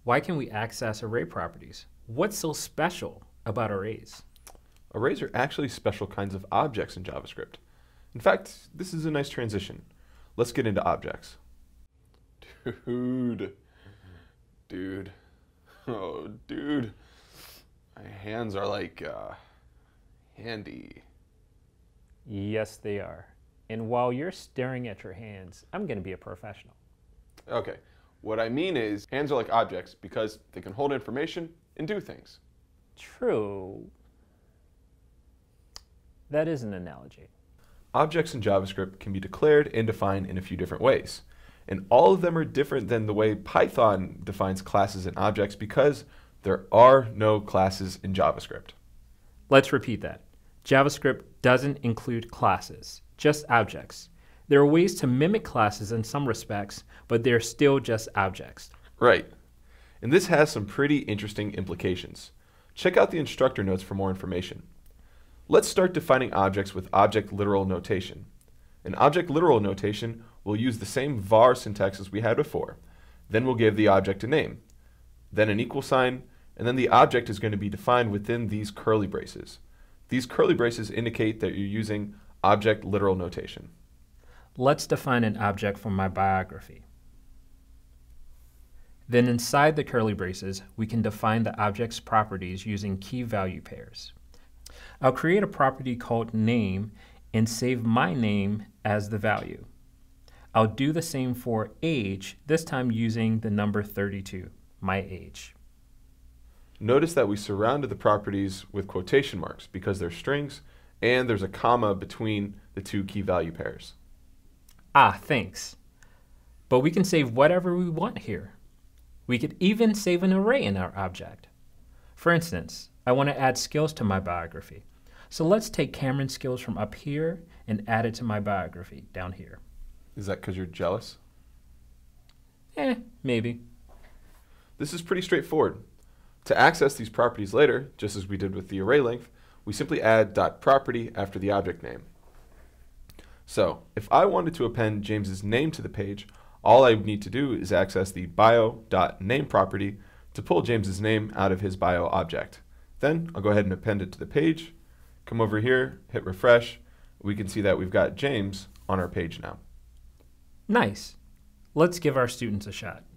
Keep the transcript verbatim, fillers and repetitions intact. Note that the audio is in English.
Why can we access array properties? What's so special about arrays? Arrays are actually special kinds of objects in JavaScript. In fact, this is a nice transition. Let's get into objects. Dude. Dude. Oh, dude. My hands are like, uh, handy. Yes, they are. And while you're staring at your hands, I'm going to be a professional. Okay. What I mean is, hands are like objects because they can hold information and do things. True. That is an analogy. Objects in JavaScript can be declared and defined in a few different ways. And all of them are different than the way Python defines classes and objects because there are no classes in JavaScript. Let's repeat that. JavaScript doesn't include classes, just objects. There are ways to mimic classes in some respects, but they're still just objects. Right. And this has some pretty interesting implications. Check out the instructor notes for more information. Let's start defining objects with object literal notation. In object literal notation, we'll use the same var syntax as we had before. Then we'll give the object a name, then an equal sign, and then the object is going to be defined within these curly braces. These curly braces indicate that you're using object literal notation. Let's define an object from my biography. Then inside the curly braces, we can define the object's properties using key value pairs. I'll create a property called name and save my name as the value. I'll do the same for age, this time using the number thirty-two, my age. Notice that we surrounded the properties with quotation marks because they're strings and there's a comma between the two key value pairs. Ah, thanks. But we can save whatever we want here. We could even save an array in our object. For instance, I want to add skills to my biography. So let's take Cameron's skills from up here and add it to my biography down here. Is that because you're jealous? Eh, maybe. This is pretty straightforward. To access these properties later, just as we did with the array length, we simply add .property after the object name. So if I wanted to append James's name to the page, all I need to do is access the bio.name property to pull James's name out of his bio object. Then I'll go ahead and append it to the page, come over here, hit refresh. We can see that we've got James on our page now. Nice. Let's give our students a shot.